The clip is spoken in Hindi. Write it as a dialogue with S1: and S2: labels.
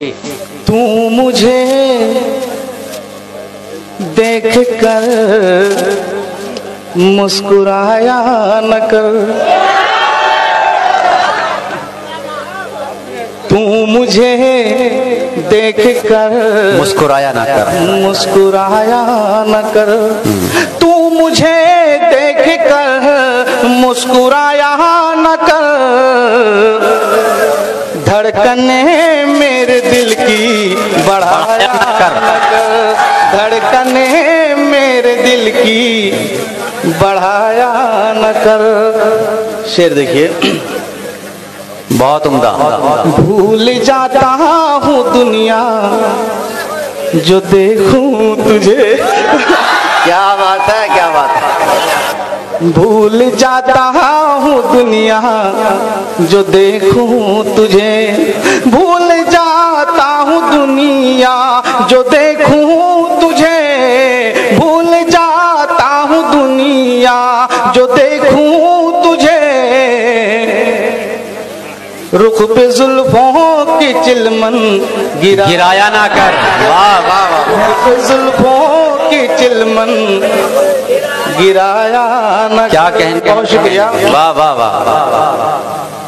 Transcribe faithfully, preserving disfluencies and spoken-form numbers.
S1: तू मुझे देख कर मुस्कुराया न कर, तू मुझे देख कर
S2: मुस्कुराया न कर,
S1: मुस्कुराया न कर, तू मुझे देख कर मुस्कुराया न कर, धड़कने मेरे दिल की बढ़ाया न कर, धड़कने मेरे दिल की बढ़ाया न कर। शेर देखिए,
S2: बहुत उम्दा।
S1: भूल जाता हूँ दुनिया जो देखूं तुझे।
S2: क्या बात है, क्या बात है।
S1: भूल जाता हूँ दुनिया जो देखूं तुझे, भूल जाता हूँ दुनिया जो देखूं तुझे, भूल जाता हूँ दुनिया जो देखूं तुझे, रुख पे जुल्फों की चिलमन गिरा
S2: गिराया ना कर। वाह वाह वाह।
S1: रुख पे जुल्फों की चिलमन गिराया ना।
S2: क्या कहने,
S1: बहुत शुक्रिया।
S2: वाह वाह वाह।